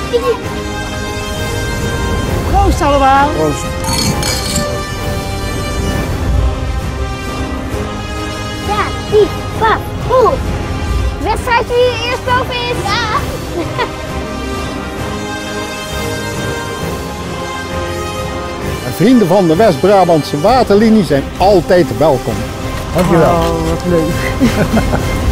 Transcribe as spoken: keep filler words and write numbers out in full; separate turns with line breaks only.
Proost allemaal.
Proost.
Ja, die, pap, hoe? Wedstrijd wie eerst boven is. Ja.
Vrienden van de West-Brabantse Waterlinie zijn altijd welkom. Dankjewel.
Oh, wat leuk.